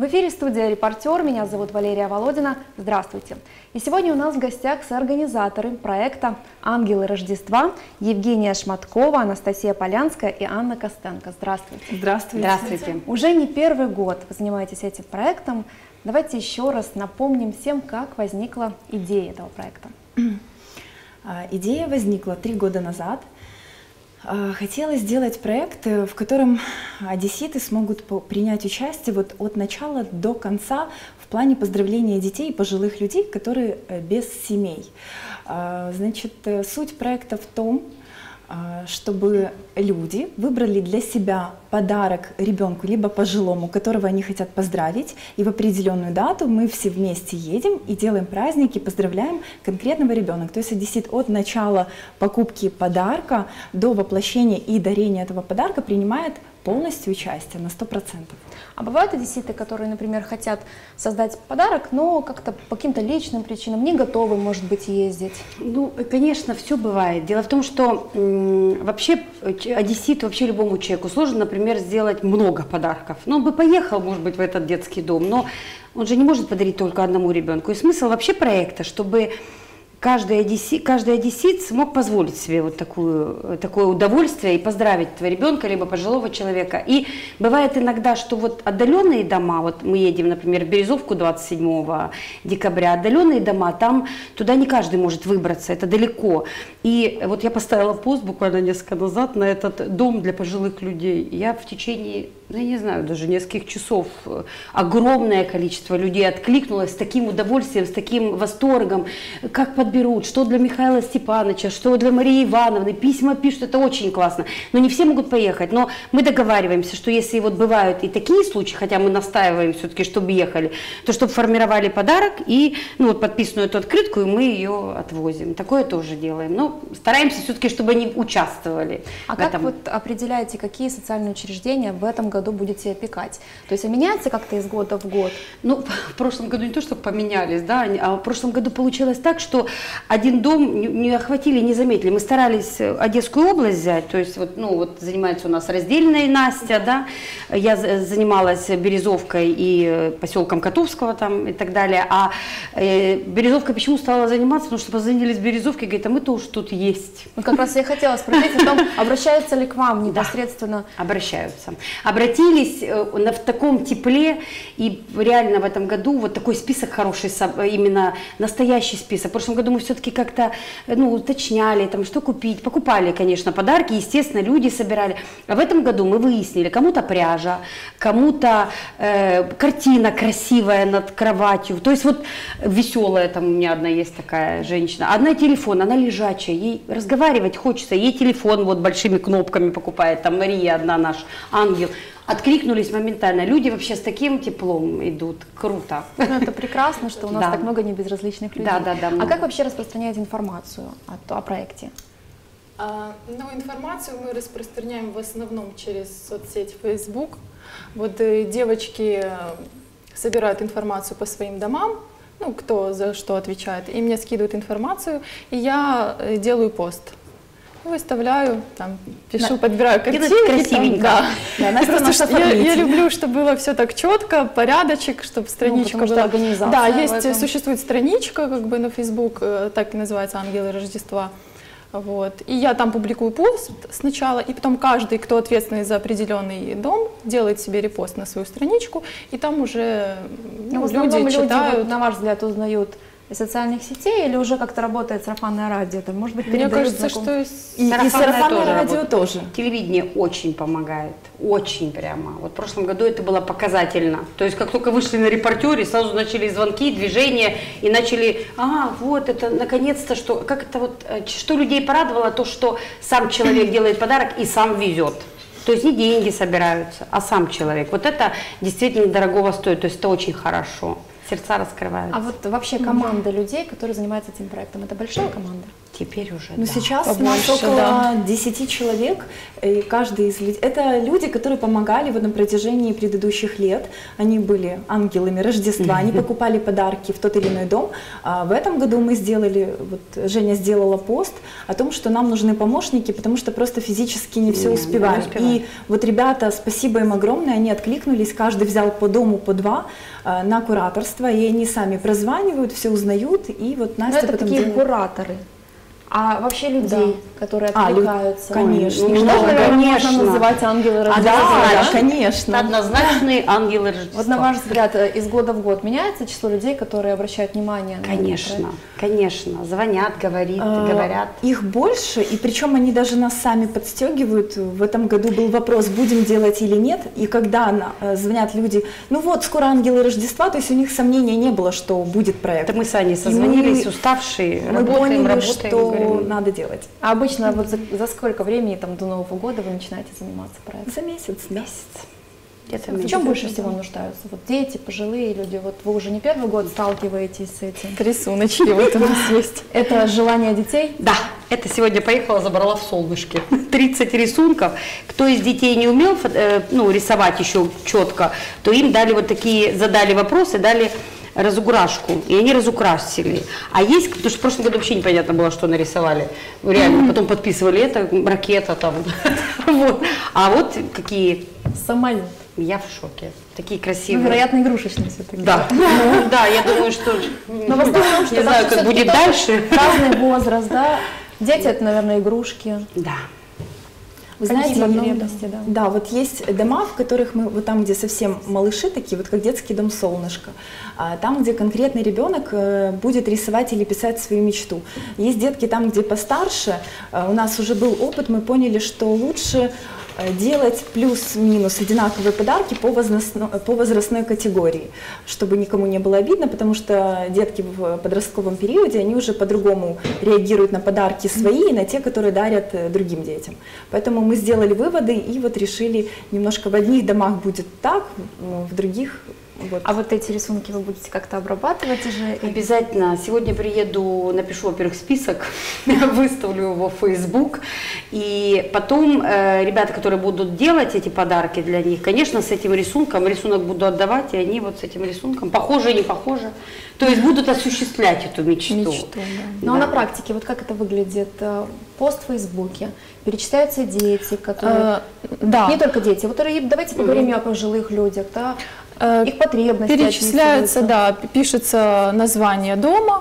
В эфире студия «Репортер». Меня зовут Валерия Володина. Здравствуйте. И сегодня у нас в гостях соорганизаторы проекта «Ангелы Рождества» Евгения Шматкова, Анастасия Полянская и Анна Костенко. Здравствуйте. Здравствуйте. Здравствуйте. Уже не первый год вы занимаетесь этим проектом. Давайте еще раз напомним всем, как возникла идея этого проекта. Идея возникла 3 года назад. Хотелось сделать проект, в котором одесситы смогут принять участие вот от начала до конца в плане поздравления детей и пожилых людей, которые без семей. Значит, суть проекта в том, чтобы люди выбрали для себя подарок ребенку, либо пожилому, которого они хотят поздравить, и в определенную дату мы все вместе едем и делаем праздники, поздравляем конкретного ребенка. То есть одессит от начала покупки подарка до воплощения и дарения этого подарка принимает полностью участие на 100%. А бывают одесситы, которые, например, хотят создать подарок, но как-то по каким-то личным причинам не готовы, может быть, ездить? Ну, конечно, все бывает. Дело в том, что вообще одесситу, вообще любому человеку сложно, например, сделать много подарков. Ну, он бы поехал, может быть, в этот детский дом, но он же не может подарить только одному ребенку. И смысл вообще проекта, чтобы каждый одессит смог позволить себе вот такое удовольствие и поздравить этого ребенка, либо пожилого человека. И бывает иногда, что вот отдаленные дома, вот мы едем, например, в Березовку 27 декабря, отдаленные дома, там туда не каждый может выбраться, это далеко. И вот я поставила пост буквально несколько назад на этот дом для пожилых людей. Я в течение, ну, я не знаю, даже нескольких часов огромное количество людей откликнулось с таким удовольствием, с таким восторгом, как подберут, что для Михаила Степановича, что для Марии Ивановны, письма пишут, это очень классно. Но не все могут поехать, но мы договариваемся, что если вот бывают и такие случаи, хотя мы настаиваем все-таки, чтобы ехали, то чтобы формировали подарок и ну, вот подписанную эту открытку, и мы ее отвозим. Такое тоже делаем. Но стараемся все-таки, чтобы они участвовали. А как вот определяете, какие социальные учреждения в этом году будете опекать? То есть меняется как-то из года в год? Ну, в прошлом году не то, что поменялись, да, а в прошлом году получилось так, что один дом не охватили, не заметили. Мы старались Одесскую область взять, то есть вот, ну, вот занимается у нас раздельная Настя, да, я занималась Березовкой и поселком Котовского там и так далее, а Березовка почему стала заниматься, потому что позвонили с Березовки, говорит, а мы тоже тут есть. Вот как раз я хотела спросить о том, обращаются ли к вам непосредственно? Да, обращаются. Обратились в таком тепле, и реально в этом году вот такой список хороший, именно настоящий список. В прошлом году мы все-таки как-то уточняли, там, что купить. Покупали, конечно, подарки, естественно, люди собирали. А в этом году мы выяснили, кому-то пряжа, кому-то картина красивая над кроватью. То есть вот веселая, там у меня одна есть такая женщина. Одна телефон, она лежачая, ей разговаривать хочется, ей телефон вот большими кнопками покупает, там Мария одна наш ангел. Откликнулись моментально. Люди вообще с таким теплом идут. Круто. Ну, это прекрасно, что у нас так много небезразличных людей. Да. А как вообще распространяете информацию о проекте? Ну, информацию мы распространяем в основном через соцсеть Facebook. Вот девочки собирают информацию по своим домам, ну, кто за что отвечает, и мне скидывают информацию, и я делаю пост. Выставляю, там, пишу, подбираю картинки. Красивенько. Там, да. Я люблю, чтобы было все так четко, порядочек, чтобы страничка была. Организация. Да, существует страничка как бы на Facebook, так и называется «Ангелы Рождества». Вот. И я там публикую пост сначала, и потом каждый, кто ответственный за определенный дом, делает себе репост на свою страничку, и там уже люди читают. Вот, на ваш взгляд, узнают из социальных сетей или уже как-то работает сарафанное радио? Там, может быть, мне кажется, что и сарафанное радио тоже. Телевидение очень помогает, очень прямо. Вот в прошлом году это было показательно. То есть как только вышли на «Репортере», сразу начали звонки, движения и начали, вот это наконец-то, что людей порадовало, то, что сам человек делает подарок и сам везет. То есть не деньги собираются, а сам человек. Вот это действительно дорогого стоит, то есть это очень хорошо. Сердца раскрываются. А вот вообще команда людей, которые занимаются этим проектом, это большая команда? Теперь уже, Но да. сейчас Побольше, нас около да. 10 человек, и каждый из людей... Это люди, которые помогали вот на протяжении предыдущих лет. Они были ангелами Рождества, они покупали подарки в тот или иной дом. А в этом году мы сделали, вот Женя сделала пост о том, что нам нужны помощники, потому что просто физически не все Не успеваем. успеваем. И вот ребята, спасибо им огромное, они откликнулись, каждый взял по дому по 2 на кураторство, и они сами прозванивают, все узнают, и вот Но Настя это потом такие делает... кураторы. А вообще людей, которые отвлекаются. конечно. Их Ну, тоже, наверное, конечно. можно называть ангелы Да, Рождества. конечно. Однозначные ангелы Рождества. Вот на ваш взгляд, из года в год меняется число людей, которые обращают внимание на этот Конечно, проект? конечно. Звонят, говорят. Их больше, и причем они даже нас сами подстегивают. В этом году был вопрос, будем делать или нет. И когда звонят люди, ну вот, скоро ангелы Рождества, то есть у них сомнения не было, что будет проект. Это мы с Аней И созвонились, уставшие, мы работаем, поняли, и что говорим, надо делать. А обычно вот за сколько времени там, до Нового года вы начинаете заниматься проектом? За месяц, да. где-то В чем больше всего нуждаются? Вот дети, пожилые люди. Вот вы уже не первый год сталкиваетесь с этим. Рисуночки вот у нас есть. Это желание детей? Да, это сегодня поехала, забрала в солнышке. 30 рисунков. Кто из детей не умел рисовать еще четко, то им дали вот такие, задали вопросы, дали разукрашку, и они разукрасили. А есть, потому что в прошлом году вообще непонятно было, что нарисовали. Реально, потом подписывали это, ракета там. Вот. А вот какие, Самолет. я в шоке. Такие Ну, красивые. вероятно, игрушечный все-таки. Да, да, я думаю, что Но в основном, что не знаю, там как всё-таки будет тоже дальше. Разный возраст, да. Дети это, наверное, игрушки. Да. Вы Какие знаете, потребности, да. Да, вот есть дома, в которых мы, вот там, где совсем малыши такие, вот как детский дом «Солнышко», там, где конкретный ребенок будет рисовать или писать свою мечту. Есть детки там, где постарше, у нас уже был опыт, мы поняли, что лучше делать плюс-минус одинаковые подарки по возрастной категории, чтобы никому не было обидно, потому что детки в подростковом периоде, они уже по-другому реагируют на подарки свои и на те, которые дарят другим детям. Поэтому мы сделали выводы и вот решили немножко в одних домах будет так, в других... Вот. А вот эти рисунки вы будете как-то обрабатывать уже? Обязательно. Сегодня приеду, напишу, во-первых, список, выставлю его в Facebook. И потом ребята, которые будут делать эти подарки для них, конечно, с этим рисунок буду отдавать, и они вот с этим рисунком, похоже, не похоже, то есть будут осуществлять эту мечту. Мечту, да. Ну а Да. на практике, вот как это выглядит? Пост в Фейсбуке, перечисляются дети, которые... Да. Не только дети. Вот давайте поговорим о пожилых людях, да? Их потребности Перечисляется, описываются. да, пишется название дома,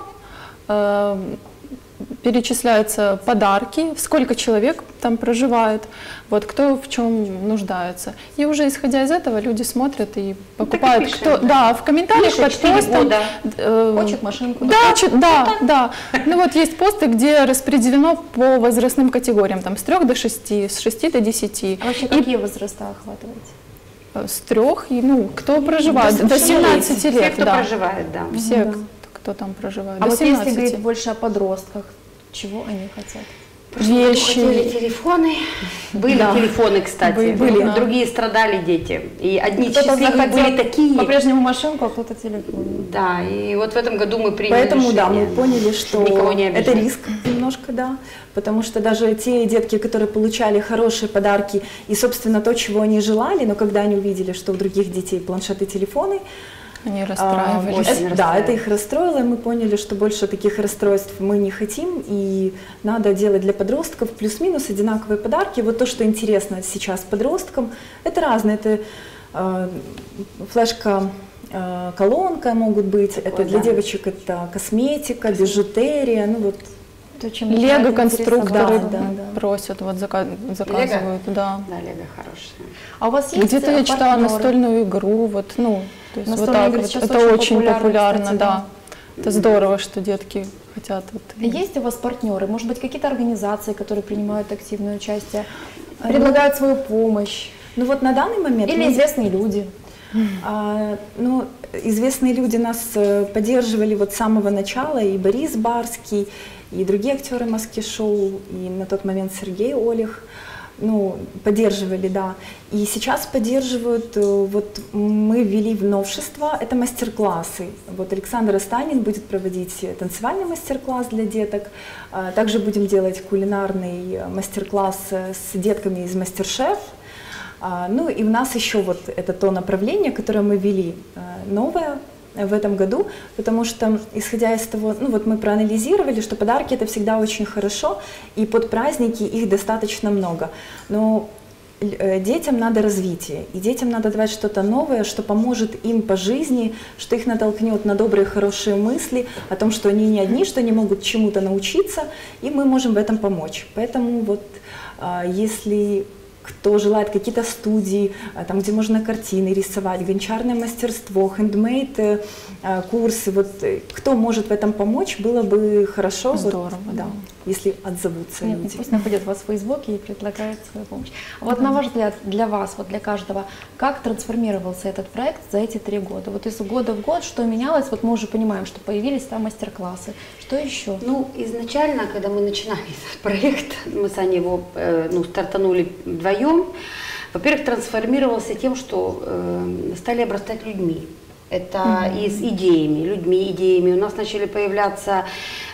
перечисляются подарки, сколько человек там проживает, вот кто в чем нуждается. И уже исходя из этого люди смотрят и покупают. пишем, Кто, да. да, в комментариях Миша, под 4 постом. года. Хочет машинку. Да, да. Ну вот есть посты, где распределено по возрастным категориям, там с 3 до 6, с 6 до 10. А вообще какие возраста охватываете? С 3, и, ну, кто проживает, до 17 Все, лет, кто да. проживает, да. Все, Да. кто там проживает, А до вот 17. если говорить больше о подростках, чего они хотят? Хотели Вещи. телефоны. Были Да. телефоны, кстати. Были, да. Другие страдали дети. И одни Кто-то счастливые захотел были такие. по-прежнему машинку, а кто-то телефон. Да, и вот в этом году мы приняли Поэтому, да, мы решение, поняли, что никого не это обижать. риск немножко, да, потому что даже те детки, которые получали хорошие подарки и, собственно, то, чего они желали, но когда они увидели, что у других детей планшеты, телефоны, Они расстраивались. очень да, расстраивались. это их расстроило, и мы поняли, что больше таких расстройств мы не хотим, и надо делать для подростков плюс-минус одинаковые подарки. Вот то, что интересно сейчас подросткам, это разное, это флешка, колонка могут быть, это для да. девочек это косметика, бижутерия, ну вот. То, чем начинает Лего-конструкторы интересоваться. Да. просят, вот заказывают, да. Да, Лего хорошие. А у вас есть Где-то я читала партнеры? настольную игру, вот, ну, то есть вот Настольные так игры вот. сейчас Это очень очень популярны, популярно, кстати, да. Это здорово, что детки хотят. Вот. Есть у вас партнеры? Может быть, какие-то организации, которые принимают активное участие, предлагают свою помощь? Ну вот на данный момент Или мы- известные люди? Ну, известные люди нас поддерживали вот с самого начала, и Борис Барский, и другие актеры «Маски-шоу», и на тот момент Сергей Олег. ну, поддерживали, да. И сейчас поддерживают, вот мы ввели в новшество, это мастер-классы. Вот Александр Астанин будет проводить танцевальный мастер-класс для деток. Также будем делать кулинарный мастер-класс с детками из «Мастер-шеф». Ну и у нас еще вот это то направление, которое мы ввели, новое в этом году, потому что, исходя из того, ну вот мы проанализировали, что подарки это всегда очень хорошо, и под праздники их достаточно много, но детям надо развитие, и детям надо давать что-то новое, что поможет им по жизни, что их натолкнет на добрые, хорошие мысли о том, что они не одни, что они могут чему-то научиться, и мы можем в этом помочь. Поэтому вот если кто желает какие-то студии, там, где можно картины рисовать, гончарное мастерство, хендмейд, курсы, вот кто может в этом помочь, было бы хорошо. Здорово, вот, да, если отзовутся Нет, люди. пусть находят вас в Фейсбуке и предлагают свою помощь. А вот на ваш взгляд, для вас, вот для каждого, как трансформировался этот проект за эти 3 года? Вот из года в год что менялось? Вот мы уже понимаем, что появились там мастер-классы. Что еще? Ну, изначально, когда мы начинали этот проект, мы с Аней его стартанули вдвоем. Во-первых, трансформировался тем, что стали обрастать людьми. Это и с идеями, людьми, идеями. У нас начали появляться,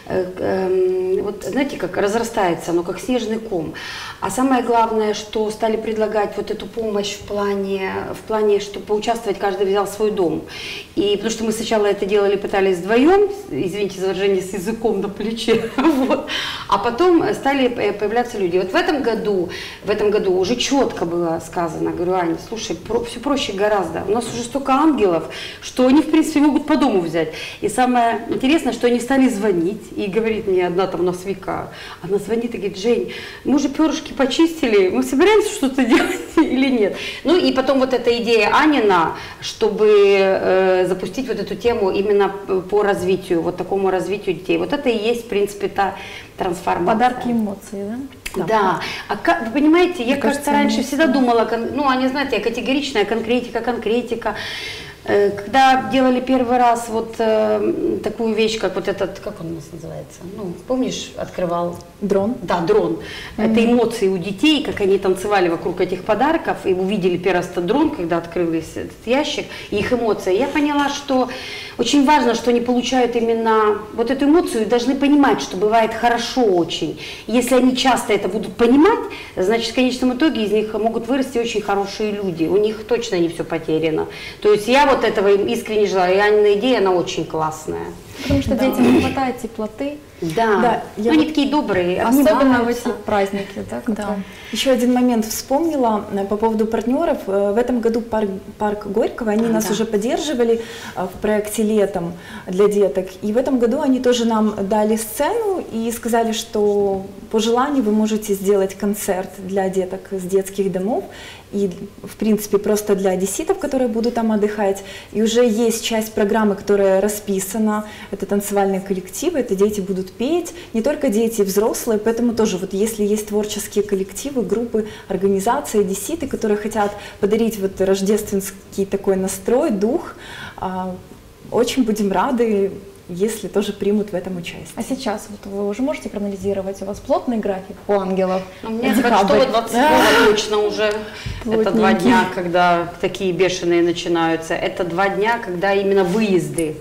вот знаете, как разрастается оно, как снежный ком. А самое главное, что стали предлагать вот эту помощь в плане, что поучаствовать, каждый взял свой дом. И потому что мы сначала это делали, пытались вдвоем, извините за выражение, с языком на плече, вот. А потом стали появляться люди. Вот в этом году уже четко было сказано, говорю, Аня, слушай, все проще гораздо. У нас уже столько ангелов, что они, в принципе, могут по дому взять. И самое интересное, что они стали звонить, и говорит мне одна там у нас Вика, она звонит и говорит, Жень, мы уже перышки почистили, мы собираемся что-то делать или нет? Ну и потом вот эта идея Анина, чтобы запустить вот эту тему именно по развитию, вот такому развитию детей. Вот это и есть, в принципе, та трансформация. Подарки эмоций, да? Да. А как, вы понимаете, я, кажется, раньше всегда думала, ну, они, знаете, я категоричная, конкретика. Когда делали первый раз вот такую вещь, как вот этот, как он у нас называется, ну, помнишь, открывал? Дрон. Да, дрон. Это эмоции у детей, как они танцевали вокруг этих подарков, и увидели первый раз этот дрон, когда открылись этот ящик, и их эмоции. Я поняла, что очень важно, что они получают именно вот эту эмоцию, и должны понимать, что бывает хорошо очень. Если они часто это будут понимать, значит, в конечном итоге из них могут вырасти очень хорошие люди. У них точно не все потеряно. То есть я вот этого им искренне желаю. И Анина идея, она очень классная. Потому что детям не хватает теплоты. Да, я они вот такие добрые, Особенно в обнимаются. эти праздники, да? Да. Еще один момент вспомнила по поводу партнеров. В этом году парк Горького, они нас уже поддерживали в проекте «Летом» для деток. И в этом году они тоже нам дали сцену и сказали, что по желанию вы можете сделать концерт для деток с детских домов. И, в принципе, просто для одесситов, которые будут там отдыхать. И уже есть часть программы, которая расписана. Это танцевальные коллективы, это дети будут петь. Не только дети, взрослые. Поэтому тоже, вот если есть творческие коллективы, группы, организации, одесситы, которые хотят подарить вот рождественский такой настрой, дух, очень будем рады, если тоже примут в этом участие. А сейчас вот вы уже можете проанализировать, у вас плотный график у ангелов? У меня 26-го точно уже. Это 2 дня, когда такие бешеные начинаются. Это 2 дня, когда именно выезды.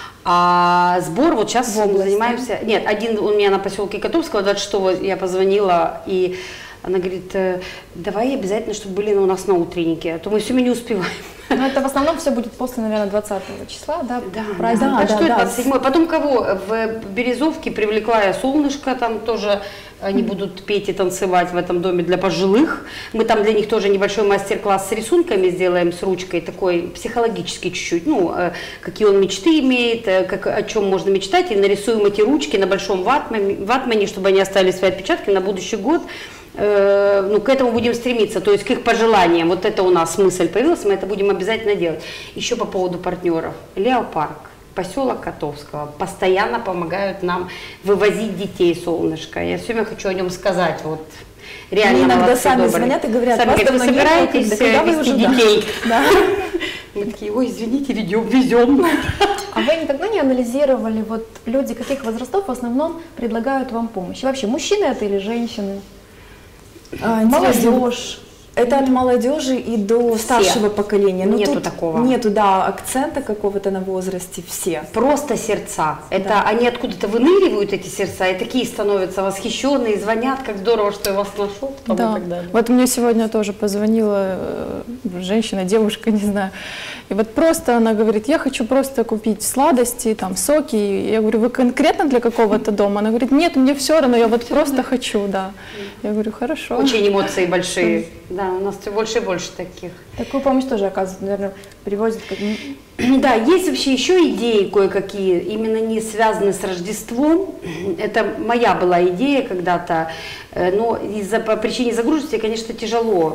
А сбор вот сейчас мы занимаемся. Нет, один у меня на поселке Котовского, 26-го я позвонила, и она говорит, давай обязательно, чтобы были у нас на утреннике, а то мы все не успеваем. Но это в основном все будет после, наверное, 20 числа, да? Праздник. Да, что это 27-й? Потом кого? В Березовке привлекла я Солнышко, там тоже они будут петь и танцевать в этом доме для пожилых. Мы там для них тоже небольшой мастер-класс с рисунками сделаем, с ручкой, такой психологический чуть-чуть, ну, какие он мечты имеет, о чем можно мечтать, и нарисуем эти ручки на большом ватмане, чтобы они оставили свои отпечатки на будущий год. Ну, к этому будем стремиться, то есть к их пожеланиям. Вот это у нас мысль появилась, мы это будем обязательно делать. Еще по поводу партнеров. Леопарк, поселок Котовского постоянно помогают нам вывозить детей, Солнышко. Я все время хочу о нем сказать. Вот. Реально они иногда молодцы, сами добрые. звонят и говорят, сами говорят, вы собираетесь везти детей? Да. Мы такие, ой, извините, везем. А вы никогда не анализировали, вот люди каких возрастов в основном предлагают вам помощь? И вообще, мужчины это или женщины? Молодежь. Это от молодежи и до старшего поколения. Но Нету тут такого. Нету, да, акцента какого-то на возрасте, все. Просто сердца. Это они откуда-то выныривают, эти сердца, и такие становятся восхищенные, звонят, как здорово, что я вас нашел. Да. Вот мне сегодня тоже позвонила женщина, девушка, не знаю. И вот просто она говорит, я хочу просто купить сладости, там, соки. Я говорю, вы конкретно для какого-то дома? Она говорит, нет, мне все равно, я вот просто хочу, да. Я говорю, хорошо. Очень эмоции большие. Да, у нас все больше и больше таких. Такую помощь тоже, оказывается, наверное, привозят. Да, есть вообще еще идеи кое-какие, именно не связанные с Рождеством. Это моя была идея когда-то, но по причине загруженности, конечно, тяжело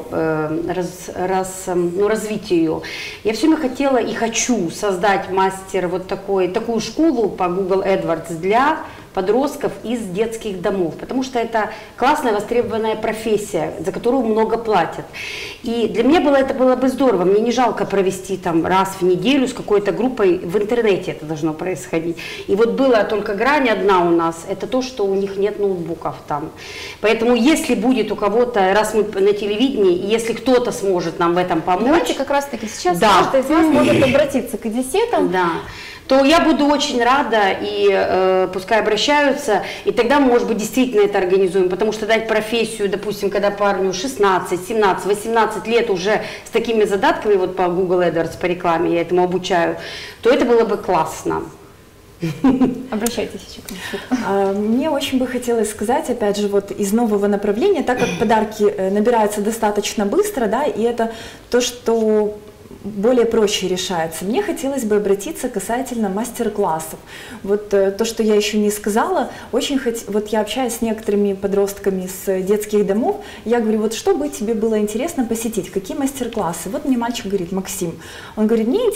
развить ее. Я все время хотела и хочу создать мастер вот такую школу по Google AdWords для подростков из детских домов, потому что это классная востребованная профессия, за которую много платят. И для меня это было бы здорово, мне не жалко провести там раз в неделю с какой-то группой, в интернете это должно происходить. И вот была только грань одна у нас, это то, что у них нет ноутбуков там. Поэтому если будет у кого-то, раз мы на телевидении, и если кто-то сможет нам в этом помочь. Давайте как раз таки сейчас да. каждый из вас может обратиться к одесситам. Да. То я буду очень рада, и пускай обращаются, и тогда, может быть, действительно это организуем, потому что дать профессию, допустим, когда парню 16, 17, 18 лет уже с такими задатками, вот по Google AdWords, по рекламе, я этому обучаю, то это было бы классно. Обращайтесь еще к одесситам. Мне очень бы хотелось сказать, опять же, вот из нового направления, так как подарки набираются достаточно быстро, да, и это то, что более проще решается. Мне хотелось бы обратиться касательно мастер-классов. Вот то, что я еще не сказала, вот я общаюсь с некоторыми подростками с детских домов, я говорю, вот что бы тебе было интересно посетить, какие мастер-классы? Вот мне мальчик говорит, Максим, он говорит, мне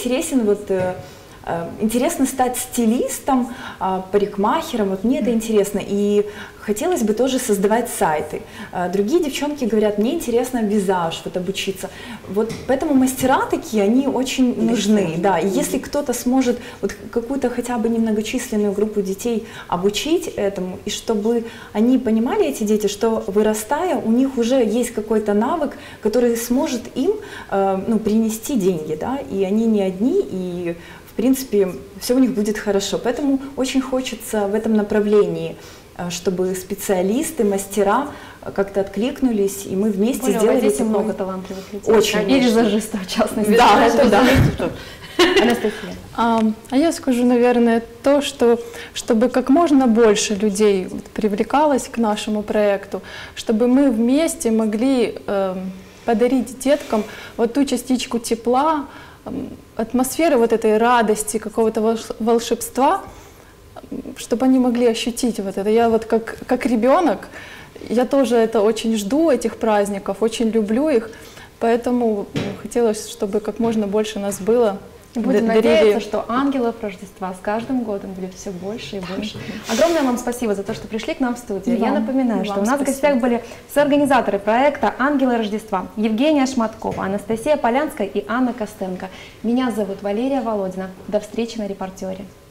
интересно стать стилистом, парикмахером, вот мне это интересно, и хотелось бы тоже создавать сайты. Другие девчонки говорят, мне интересно визаж, вот обучиться. Вот поэтому мастера такие, они очень нужны, да, и если кто-то сможет вот какую-то хотя бы немногочисленную группу детей обучить этому, и чтобы они понимали, эти дети, что вырастая, у них уже есть какой-то навык, который сможет им принести деньги, да, и они не одни, и в принципе, все у них будет хорошо. Поэтому очень хочется в этом направлении, чтобы специалисты, мастера как-то откликнулись, и мы вместе сделали здесь много талантливых людей. Очень. И визажистов, в частности. Да, это да. Анастасия. А я скажу, наверное, то, что чтобы как можно больше людей привлекалось к нашему проекту, чтобы мы вместе могли подарить деткам вот ту частичку тепла, атмосферы вот этой радости, какого-то волшебства, чтобы они могли ощутить вот это. Я вот как ребенок, я тоже это очень жду, этих праздников, очень люблю их, поэтому хотелось, чтобы как можно больше нас было. Будем надеяться, что ангелов Рождества с каждым годом будет все больше и больше. Огромное вам спасибо за то, что пришли к нам в студию. Я напоминаю, что у нас в гостях были соорганизаторы проекта «Ангелы Рождества» Евгения Шматкова, Анастасия Полянская и Анна Костенко. Меня зовут Валерия Володина. До встречи на «Репортере».